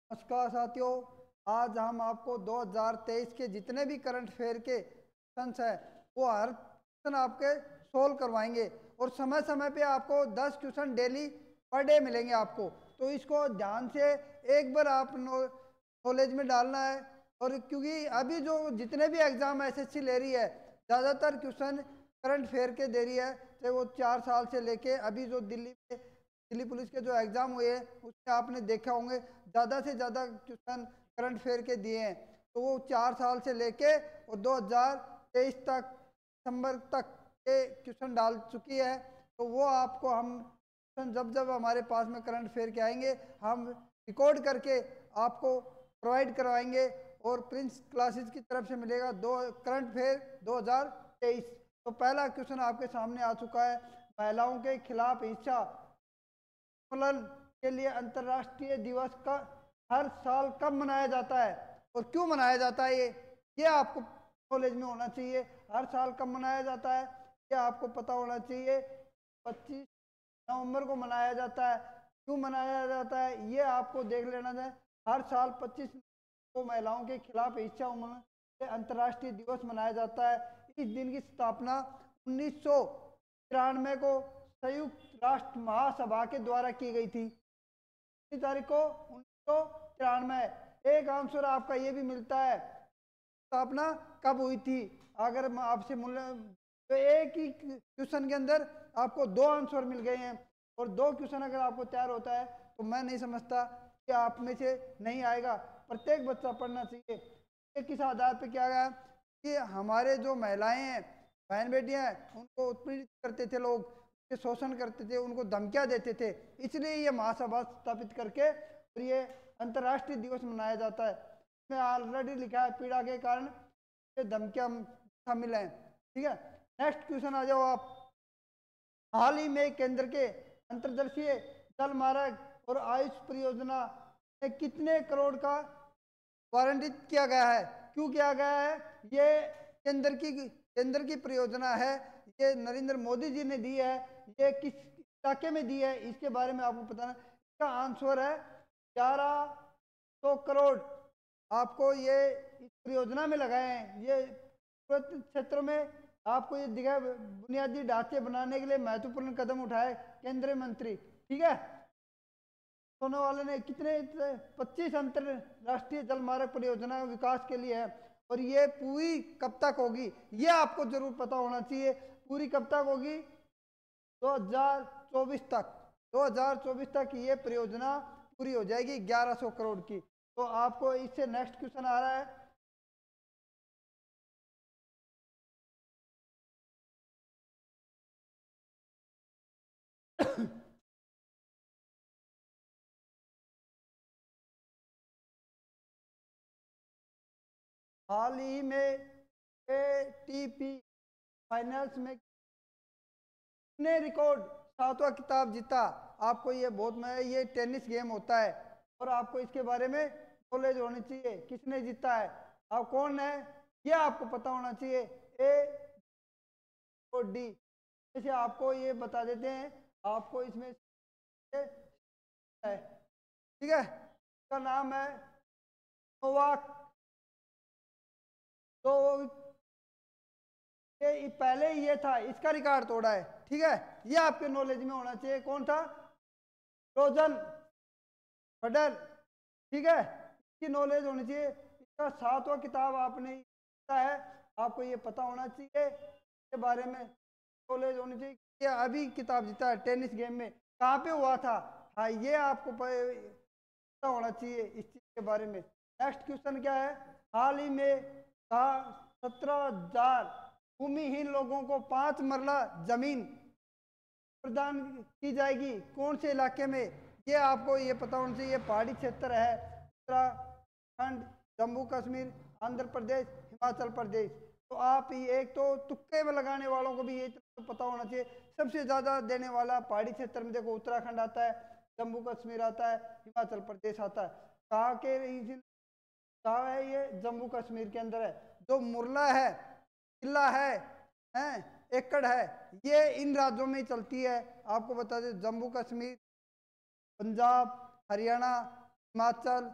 नमस्कार साथियों। आज हम आपको 2023 के जितने भी करंट अफेयर के क्वेश्चन है वो हर क्वेश्चन आपके सोल्व करवाएंगे और समय समय पे आपको 10 क्वेश्चन डेली पर डे मिलेंगे आपको। तो इसको ध्यान से एक बार आप नॉलेज में डालना है। और क्योंकि अभी जो जितने भी एग्जाम एसएससी ले रही है ज़्यादातर क्वेश्चन करंट अफेयर के दे रही है, चाहे वो 4 साल से लेके अभी जो दिल्ली पुलिस के जो एग्जाम हुए हैं उसमें आपने देखा होंगे ज़्यादा से ज़्यादा क्वेश्चन करंट अफेयर के दिए हैं। तो वो 4 साल से लेके और 2023 तक दिसंबर तक के क्वेश्चन डाल चुकी है। तो वो आपको हम क्वेश्चन जब जब हमारे पास में करंट अफेयर के आएंगे हम रिकॉर्ड करके आपको प्रोवाइड करवाएंगे और प्रिंस क्लासेस की तरफ से मिलेगा दो करंट अफेयर 2023। तो पहला क्वेश्चन आपके सामने आ चुका है। महिलाओं के खिलाफ हिंसा उन्मूलन के लिए अंतर्राष्ट्रीय दिवस का हर साल कब मनाया जाता है और क्यों मनाया जाता है? ये आपको नॉलेज में होना चाहिए। हर साल कब मनाया जाता है ये आपको पता होना चाहिए। 25 नवंबर को मनाया जाता है। क्यों मनाया जाता है ये आपको देख लेना है। हर साल 25 को महिलाओं के खिलाफ हिंसा उन्मूलन के अंतर्राष्ट्रीय दिवस मनाया जाता है। इस दिन की स्थापना 1993 को संयुक्त राष्ट्र महासभा के द्वारा की गई थी। 3 तारीख को 1993। एक आंसर आपका ये भी मिलता है स्थापना कब हुई थी। अगर मैं आपसे तो एक ही क्वेश्चन के अंदर आपको 2 आंसर मिल गए हैं और 2 क्वेश्चन अगर आपको तैयार होता है तो मैं नहीं समझता कि आप में से नहीं आएगा। प्रत्येक बच्चा पढ़ना चाहिए। एक किस आधार पर क्या गया कि हमारे जो महिलाएं हैं बहन बेटियां हैं उनको उत्पीड़ित करते थे लोग, शोषण करते थे, उनको धमकियां देते थे। इसलिए ये महासभा स्थापित करके और ये अंतर्राष्ट्रीय दिवस मनाया जाता है। इसमें ऑलरेडी लिखा है पीड़ा के कारण ये धमकियां शामिल हैं। ठीक है, नेक्स्ट क्वेश्चन आ जाओ आप। हाल ही में केंद्र के अंतर्देशीय जल मार्ग और आयुष परियोजना में कितने करोड़ का वारंटित किया गया है? क्यों किया गया है? ये केंद्र की परियोजना है। ये नरेंद्र मोदी जी ने दी है। ये किस इलाके में दी है इसके बारे में आपको बताना। इसका आंसर है 1100 करोड़ आपको ये इस परियोजना में लगाए हैं। ये क्षेत्र में आपको ये दिखा बुनियादी ढांचे बनाने के लिए महत्वपूर्ण कदम उठाए केंद्रीय मंत्री। ठीक है, होने वाले ने कितने 25 अंतरराष्ट्रीय जल मार्ग परियोजना विकास के लिए है। और ये पूरी कब तक होगी ये आपको जरूर पता होना चाहिए। पूरी कब तक होगी? 2024 तक। 2024 तक ये परियोजना पूरी हो जाएगी 1100 करोड़ की। तो आपको इससे नेक्स्ट क्वेश्चन आ रहा है। हाल ही में एटीपी फाइनल्स में कितने रिकॉर्ड 7वां खिताब जीता? आपको ये बहुत मैं ये टेनिस गेम होता है और आपको इसके बारे में नॉलेज होनी चाहिए। किसने जीता है, आप कौन है ये आपको पता होना चाहिए। ए और डी जैसे आपको ये बता देते हैं। आपको इसमें से है, ठीक है, इसका नाम है नोवाक। तो ये पहले ये था, इसका रिकॉर्ड तोड़ा है। ठीक है, ये आपके नॉलेज में होना चाहिए। कौन था? Roger Federer. ठीक है, इसकी नॉलेज होनी चाहिए। इसका 7वां किताब आपने है, आपको ये पता होना चाहिए के बारे में नॉलेज होनी चाहिए। ये अभी किताब जीता है टेनिस गेम में, कहाँ पे हुआ था, हाँ ये आपको पता होना चाहिए इस चीज के बारे में। नेक्स्ट क्वेश्चन क्या है? हाल ही में कहा 17,000 भूमिहीन लोगों को 5 मरला जमीन प्रदान की जाएगी कौन से इलाके में? ये आपको ये पता होना चाहिए। पहाड़ी क्षेत्र है, उत्तराखंड, जम्मू कश्मीर, आंध्र प्रदेश, हिमाचल प्रदेश। तो आप ये एक तो तुक्के में लगाने वालों को भी ये तो पता होना चाहिए। सबसे ज्यादा देने वाला पहाड़ी क्षेत्र में देखो उत्तराखंड आता है, जम्मू कश्मीर आता है, हिमाचल प्रदेश आता है। कहाँ के रीजन कहाँ है? ये जम्मू कश्मीर के अंदर है। जो मुरला है, किला है एकड़ है, ये इन राज्यों में ही चलती है। आपको बता दें जम्मू कश्मीर, पंजाब, हरियाणा, हिमाचल,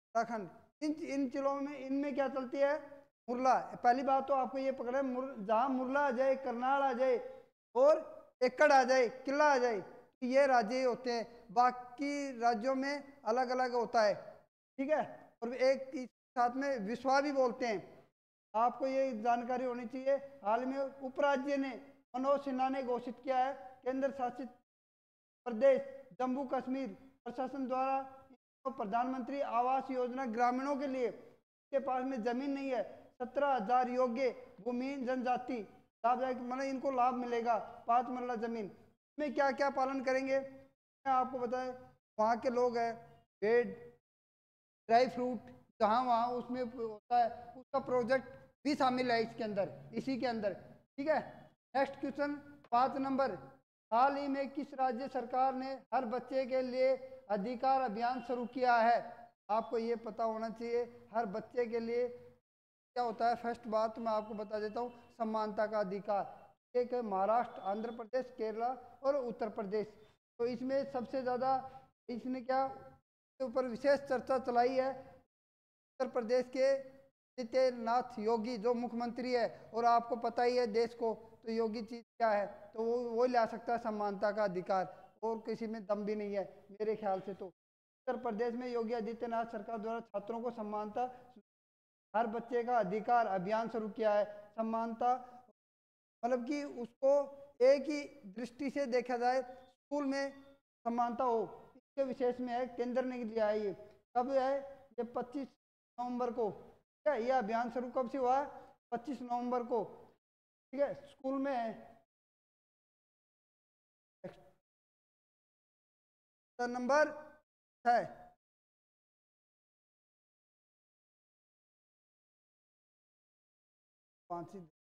उत्तराखंड, इन जिलों में इनमें क्या चलती है, मुरला। पहली बात तो आपको ये पकड़े, जहाँ मुरला आ जाए, करनाल आ जाए और एकड़ आ जाए, किला आ जाए, तो ये राज्य होते हैं। बाकी राज्यों में अलग अलग होता है, ठीक है। और एक साथ में विश्वा भी बोलते हैं, आपको ये जानकारी होनी चाहिए। हाल में उपराज्य ने मनोज सिन्हा ने घोषित किया है, केंद्र शासित प्रदेश जम्मू कश्मीर प्रशासन द्वारा प्रधानमंत्री आवास योजना ग्रामीणों के लिए, के पास में जमीन नहीं है, 17,000 योग्य भूमिहीन जनजाति लाभदायक, मतलब इनको लाभ मिलेगा 5 मरला जमीन में। क्या क्या पालन करेंगे मैं आपको बताएं। वहाँ के लोग हैं, पेड़, ड्राई फ्रूट, जहाँ वहाँ उसमें होता है, उसका प्रोजेक्ट भी शामिल है इसके अंदर, इसी के अंदर, ठीक है। नेक्स्ट क्वेश्चन 5 नंबर, हाल ही में किस राज्य सरकार ने हर बच्चे के लिए अधिकार अभियान शुरू किया है? आपको ये पता होना चाहिए, हर बच्चे के लिए क्या होता है। फर्स्ट बात मैं आपको बता देता हूँ, समानता का अधिकार। एक है महाराष्ट्र, आंध्र प्रदेश, केरला और उत्तर प्रदेश। तो इसमें सबसे ज़्यादा इसने क्या के ऊपर विशेष चर्चा चलाई है, उत्तर प्रदेश के आदित्यनाथ योगी जो मुख्यमंत्री है, और आपको पता ही है देश को, तो योगी चीज क्या है, तो वो ला सकता है समानता का अधिकार, और किसी में दम भी नहीं है मेरे ख्याल से। तो उत्तर प्रदेश में योगी आदित्यनाथ सरकार द्वारा छात्रों को समानता, हर बच्चे का अधिकार अभियान शुरू किया है। समानता मतलब कि उसको एक ही दृष्टि से देखा जाए, स्कूल में समानता हो, इसके विशेष में है, केंद्र ने लिया है। ये कब है, ये 25 नवंबर को, ठीक है। यह अभियान शुरू कब से हुआ, 25 नवंबर को, ठीक है, स्कूल में है। नंबर 6, पांच